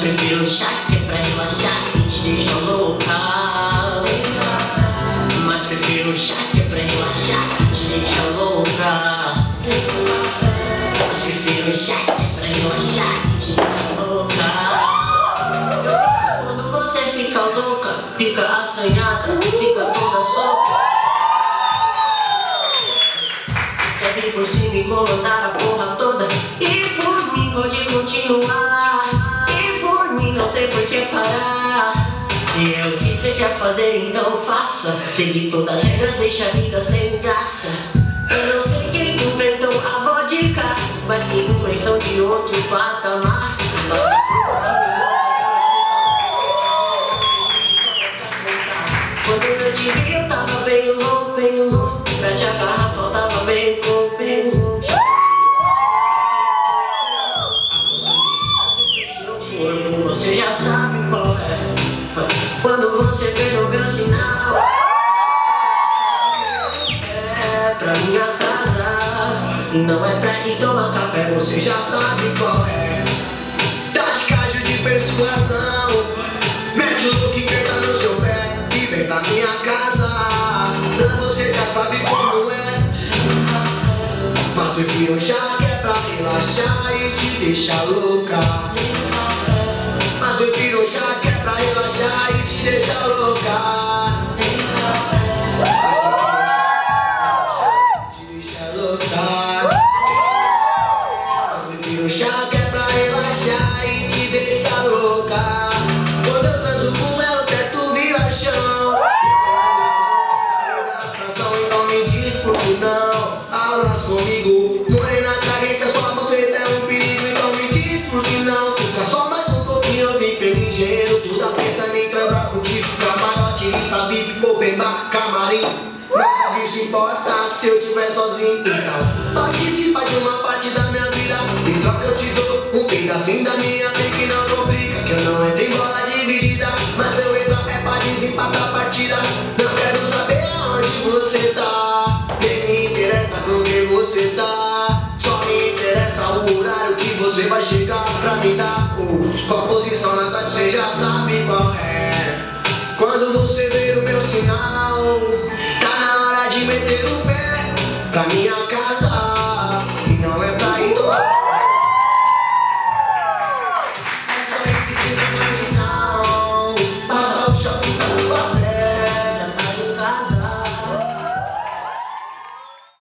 prefiro chá que é pra relaxar e te deixa louca. Mas prefiro chá que é pra relaxar e te deixa louca. Mas prefiro chá que é pra relaxar e te deixa louca. Quando você fica louca, fica assanhada, fica toda solta. Quer vir por cima e comandar a porra toda. E por mim pode continuar, e por mim não tem por que parar. Se é o que você quer fazer, então faça. Seguir todas as regras deixa a vida sem graça. Eu não sei quem inventou a vodka, mas que invenção de outro patamar. Quando eu te vi eu tava bem louco, pra te agarrar faltava bem pouco. Você já sabe qual é. Quando você vê no meu sinal, é pra minha casa, não é pra ir tomar café. Você já sabe qual é. Tática de persuasão, mete o look que tá no seu pé e vem pra minha casa. Você já sabe como é. Mas prefiro chá que é pra relaxar e te deixar louca. Mas prefiro chá que é pra relaxar e te deixar louca. Te deixar louca. Mas prefiro chá que é pra relaxar e te deixar louca. Quando eu transo com ela, o teto vira chão. Então me diz por que não hablas comigo. Morena carente, a sua buceta é um perigo. Então me diz por que não. Fica só mais um pouquinho, eu vim pelo engenheiro. Tudo pensa em transar contigo. Camarote, lista VIP, open bar, camarim. Nada disso importa se eu estiver sozinho. Então participa de uma parte da minha vida. Em troca eu te dou um pedacinho da minha pica. E não complica que eu não entro em bola dividida. Mas eu entro é pra desempatar a partida. Não quero saber aonde você tá, nem me interessa com quem você tá. Só me interessa o horário que você vai chegar pra me dar. Qual posição na tarde você já sabe qual é. Quando você ver o meu sinal, tá na hora de meter o pé pra minha casa.